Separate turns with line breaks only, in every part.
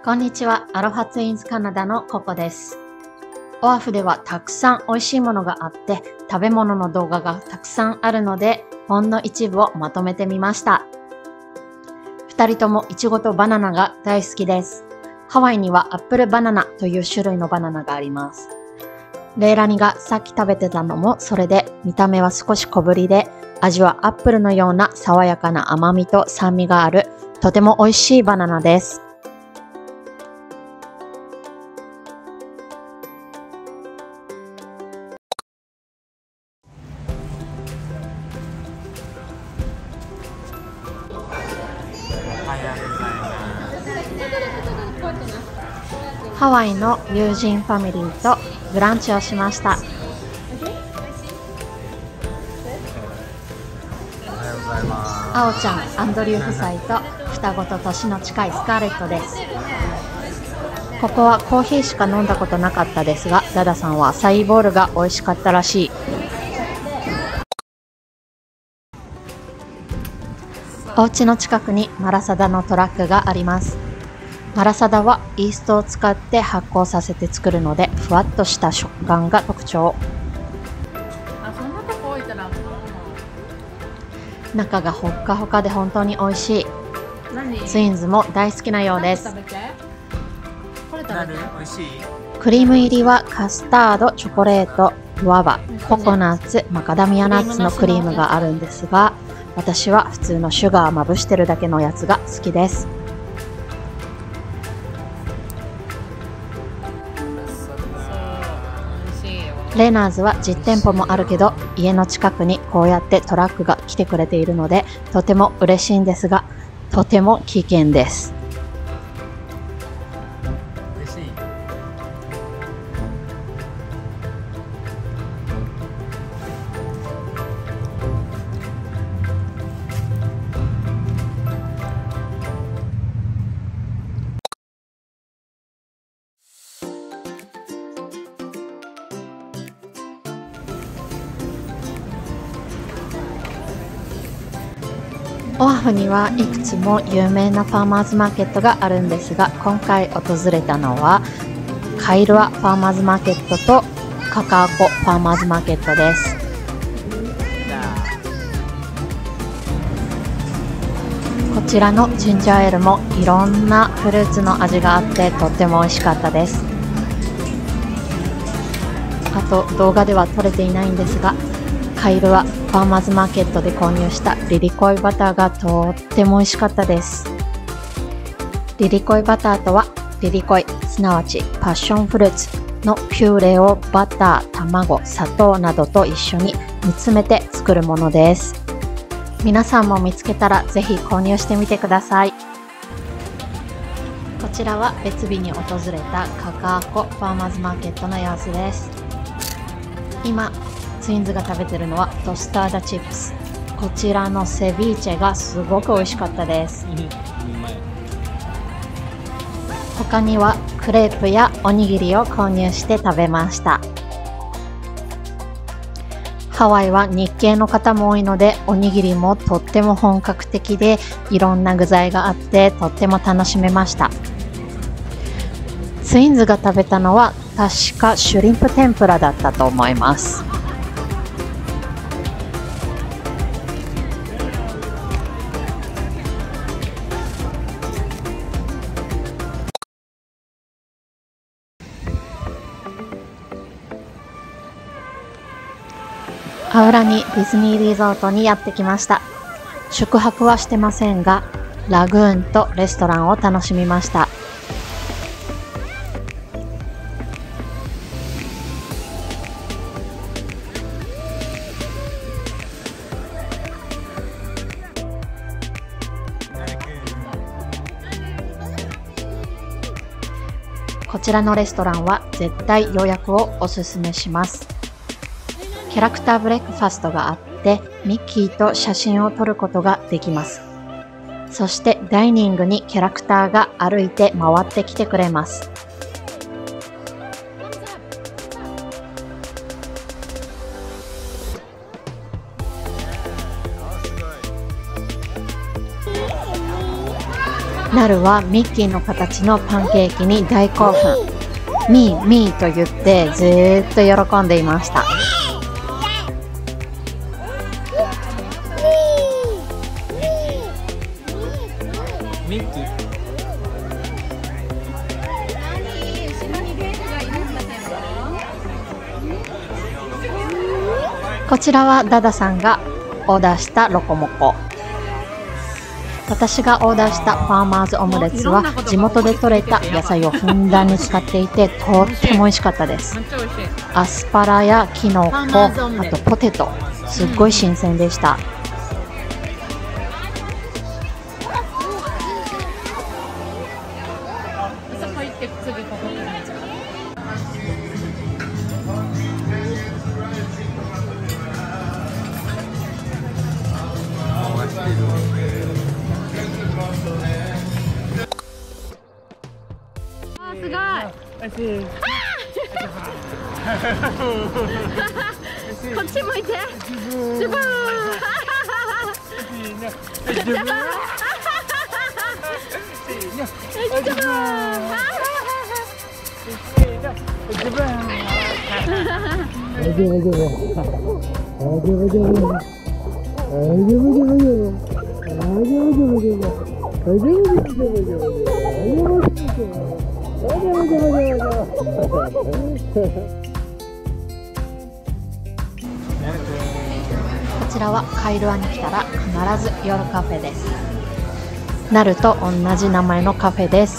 こんにちは。アロハツインズカナダのココです。オアフではたくさん美味しいものがあって、食べ物の動画がたくさんあるので、ほんの一部をまとめてみました。二人ともイチゴとバナナが大好きです。ハワイにはアップルバナナという種類のバナナがあります。レイラニがさっき食べてたのもそれで、見た目は少し小ぶりで、味はアップルのような爽やかな甘みと酸味がある、とても美味しいバナナです。ハワイの友人ファミリーとブランチをしました。あおちゃん、アンドリュー夫妻と双子と年の近いスカーレットです。ここはコーヒーしか飲んだことなかったですが、ダダさんはアサイーボールが美味しかったらしい。お家の近くにマラサダのトラックがあります。マラサダはイーストを使って発酵させて作るので、ふわっとした食感が特徴。中がほっかほかで本当に美味しい。ツインズも大好きなようです。クリーム入りはカスタード、チョコレート、グアバ、ココナッツ、マカダミアナッツのクリームがあるんですが、私は普通のシュガーまぶしてるだけのやつが好きです。レーナーズは実店舗もあるけど、家の近くにこうやってトラックが来てくれているので、とても嬉しいんですが、とても危険です。オアフにはいくつも有名なファーマーズマーケットがあるんですが、今回訪れたのはカイルアファーマーズマーケットとカカアコファーマーズマーケットです。こちらのジンジャーエールもいろんなフルーツの味があってとっても美味しかったです。あと動画では撮れていないんですが、カイルアファーマーズマーケットで購入したリリコイバターがとっても美味しかったです。リリコイバターとは、リリコイ、すなわちパッションフルーツのピューレをバター、卵、砂糖などと一緒に煮詰めて作るものです。皆さんも見つけたらぜひ購入してみてください。こちらは別日に訪れたカカアコファーマーズマーケットの様子です。今ツインズが食べてるのはトスターダチップス。こちらのセビーチェがすごく美味しかったです。他にはクレープやおにぎりを購入して食べました。ハワイは日系の方も多いので、おにぎりもとっても本格的でいろんな具材があってとっても楽しめました。ツインズが食べたのは確かシュリンプ天ぷらだったと思います。アウラにディズニーリゾートにやってきました。宿泊はしてませんが、ラグーンとレストランを楽しみました。こちらのレストランは絶対予約をおすすめします。キャラクターブレックファストがあって、ミッキーと写真を撮ることができます。そしてダイニングにキャラクターが歩いて回ってきてくれます。 なるはミッキーの形のパンケーキに大興奮。ミーミーと言ってずーっと喜んでいました。
ミッキー。
こちらはダダさんがオーダーしたロコモコ。私がオーダーしたファーマーズオムレツは地元で採れた野菜をふんだんに使っていてとっても美味しかったです。アスパラやキノコ、あとポテト、すっごい新鮮でした。
すごい。こっち向いて。ジュブー。
こちらはカイルアに来たら必ず夜カフェです。ナルと同じ名前のカフェです。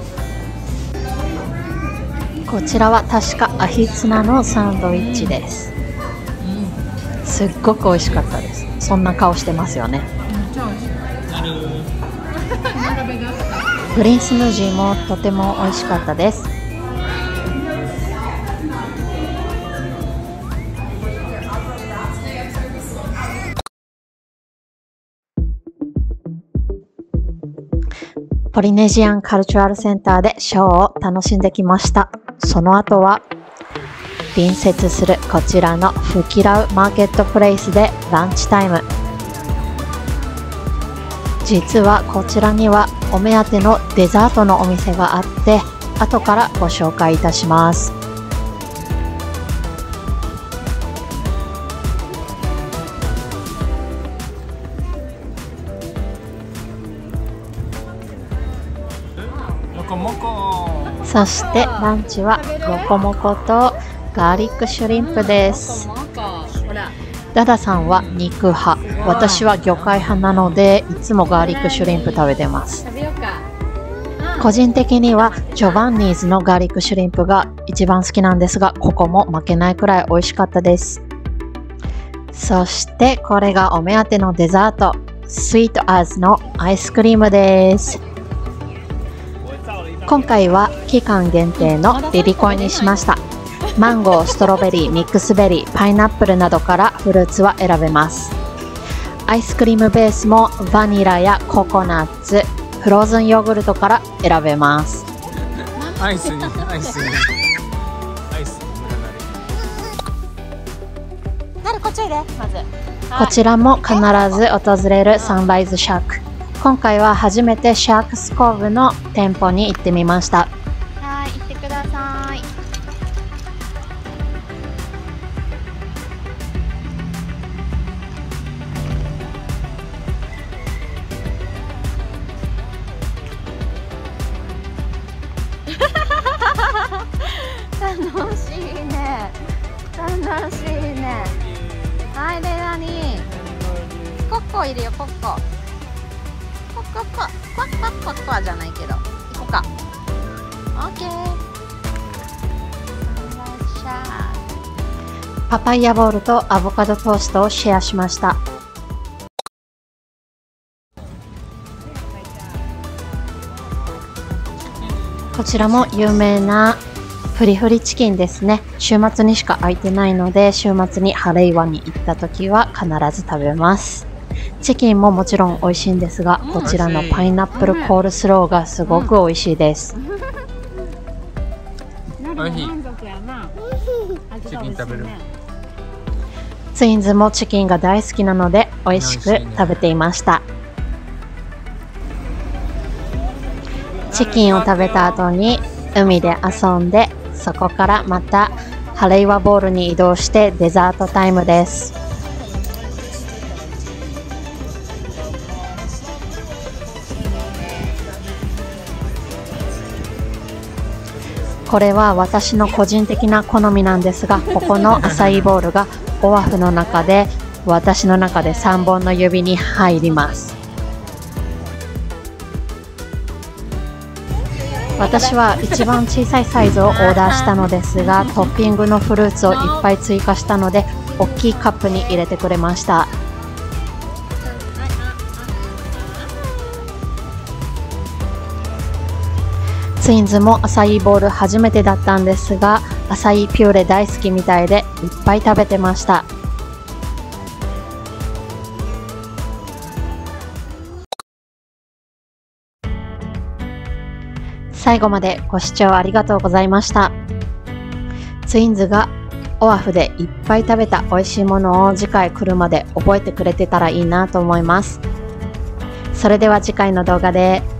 こちらは確かアヒツナのサンドイッチです。すっごく美味しかったです。そんな顔してますよね。グリーンスムージーもとても美味しかったです。ポリネジアンカルチュアルセンターでショーを楽しんできました。その後は隣接するこちらのフキラウマーケットプレイスでランチタイム。実はこちらにはお目当てのデザートのお店があって後からご紹介いたします。そしてランチはロコモコとガーリックシュリンプです。ダダさんは肉派、私は魚介派なのでいつもガーリックシュリンプ食べてます。個人的にはジョバンニーズのガーリックシュリンプが一番好きなんですが、ここも負けないくらい美味しかったです。そしてこれがお目当てのデザート、スイートアズのアイスクリームです。今回は期間限定のリリコイにしました。マンゴー、ストロベリー、ミックスベリー、パイナップルなどからフルーツは選べます。アイスクリームベースもバニラやココナッツ、フローズンヨーグルトから選べます。
アイスに
なるこっちへでまず。
こちらも必ず訪れるサンライズシャーク。今回は初めてシャークスコーブの店舗に行ってみました。
はい、行ってください。楽しいね。楽しいね。はい、で何？コッコいるよ、コッコ。コッコッコじゃないけど、行こうか。オッケー。
パパイヤボールとアボカドトーストをシェアしました。こちらも有名なフリフリチキンですね。週末にしか空いてないので、週末にハレイワに行った時は必ず食べます。チキンももちろん美味しいんですが、こちらのパイナップルコールスローがすごく美味しいです。
おいしい。チキン食べる。
ツインズもチキンが大好きなので美味しく食べていました。 チキンを食べた後に海で遊んで、そこからまたハレイワボールに移動してデザートタイムです。これは私の個人的な好みなんですが、ここのアサイーボールがオアフの中で私の中で3本の指に入ります。私は一番小さいサイズをオーダーしたのですが、トッピングのフルーツをいっぱい追加したので大きいカップに入れてくれました。ツインズもアサイーボール初めてだったんですが、アサイーピューレ大好きみたいでいっぱい食べてました。最後までご視聴ありがとうございました。ツインズがオアフでいっぱい食べた美味しいものを次回来るまで覚えてくれてたらいいなと思います。それでは次回の動画で